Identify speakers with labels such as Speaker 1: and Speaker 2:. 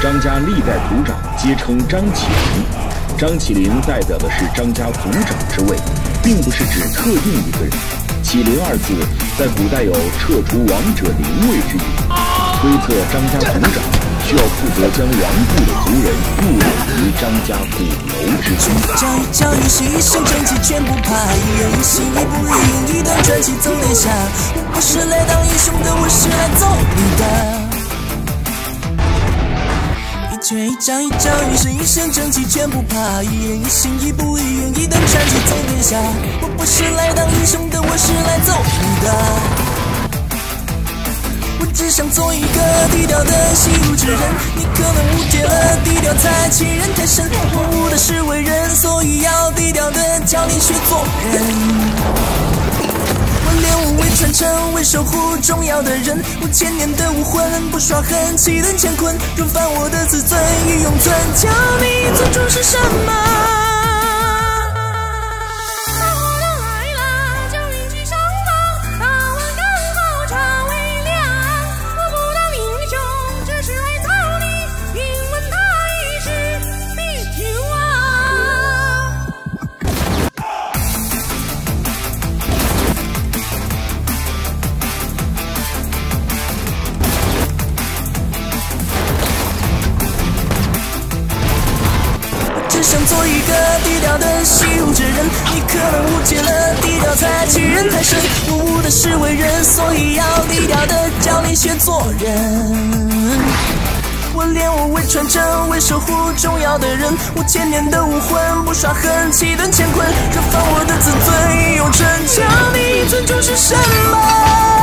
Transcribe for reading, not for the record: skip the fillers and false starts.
Speaker 1: 张家历代族长皆称张启麟，张启麟代表的是张家族长之位，并不是指特定一个人。启麟二字在古代有撤除亡者灵位之意，推测张家族长需要负责将亡故的族人入殓于张家鼓楼之中。
Speaker 2: 教育是一生正气，全不怕一人一心，一步一云，一段传奇走天下。我是来当英雄的，我是来走你的。一拳一掌一教育是一身正气，全不怕一人一心，一步一云，一段传奇走天下。我不是来当英雄的，我是来走你的。我只想做一个低调的习武之人，你可能误解了低调才欺人太甚。我悟的是为人，所以要低调的教你学做人。我练武为传承，为守护重要的人。我千年的武魂，不耍狠，气吞乾坤。若犯我的自尊，义永存。教你尊重是什么？想做一个低调的习武之人，你可能误解了低调才欺人太甚。我悟的是为人，所以要低调的教你学做人。我练武为传承，为守护重要的人。我千年的武魂，不耍狠，气吞乾坤。若犯我的自尊，义永存。教你尊重是什么？